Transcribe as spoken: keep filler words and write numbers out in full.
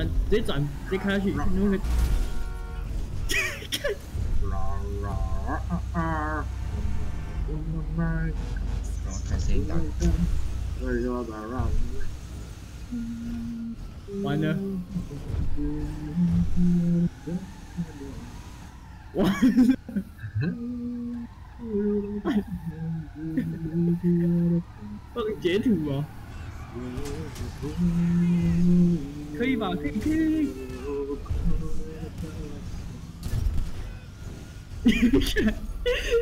转，直接转，直接开下去，看你会不会？看。 然后开声音大。 完了。完了。放截图哦。可以吧？可以，可以，可以。你看，